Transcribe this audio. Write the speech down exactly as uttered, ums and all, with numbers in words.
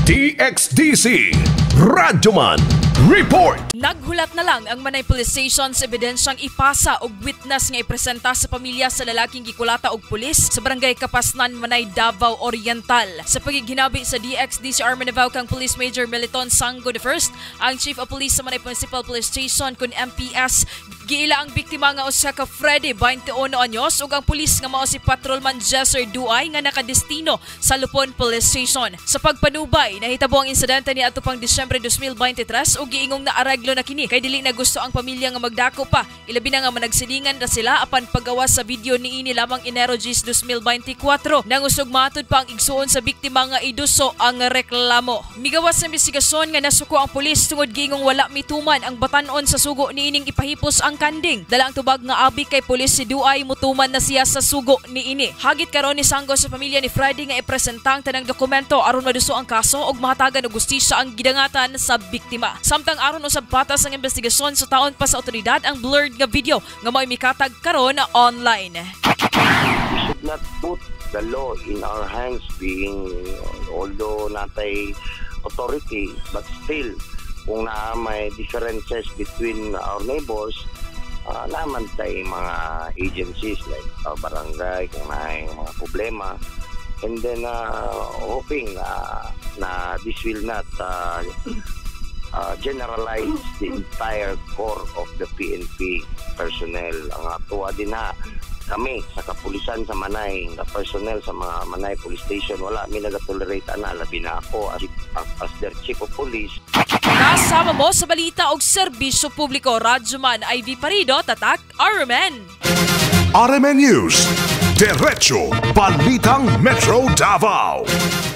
D X D C Radyoman Report. Naghulat na lang ang Manay Police Station sa ebidensyang ipasa og witness nga ipresenta sa pamilya sa lalaking gikulata og pulis sa barangay Kapasnan, Manay, Davao Oriental. Sa pagiginabi sa D X D C Army Davao kang Police Major Meliton Sango the First, ang Chief of Police sa Manay Municipal Police Station kun M P S, giila ang biktima nga usa ka Freddy, twenty-one anyos, ug ang pulis nga mao si Patrolman Jesser Duay nga nakadestino sa Lupon Police Station. Sa pagpanubay, nahitabo ang insidente ni ato pang Disyembre twenty twenty-three ug giingong na araglo na kini kay dili na gusto ang pamilya nga magdako pa. Ilabi na nga managsilingan na sila apan paggawas sa video niini lamang Enero twenty twenty-four. Nangusog matud pa ang igsuon sa biktima nga iduso ang reklamo. Migawas sa investigasyon nga nasuko ang pulis tungod giingong wala mituman ang batan-on sa sugo niining ipahipos ang kanding. Dala ang tubag nga abi kay pulis si Duay mutuman na siya sa sugo niini. Hagit karon ni Sango sa pamilya ni Friday nga ipresentang tanang dokumento aron maduso ang kaso ug mahatagan og hustisya ang gidangatan sa biktima. Samtang aron usab patas ang investigasyon sa taon pa sa otoridad ang blurred nga video nga may mikatag karon online. We should not put the law in our hands, being although natay authority, but still kung na may differences between our neighbors, uh, naman tayo mga agencies like our barangay kung na mga problema, and then uh, hoping uh, na this will not uh, uh, generalize the entire core of the P N P personnel. Ang atuwa din na kami sa kapulisan sa Manay, na personnel sa mga Manay Police Station, wala mi nagatolerate ana, labi na ako as, as their chief of police. Kasama mo sa balita og serbisyo publiko, Radyoman Ivy Parido, Tatak, R M N. R M N News, Diretso Balitang Metro Davao.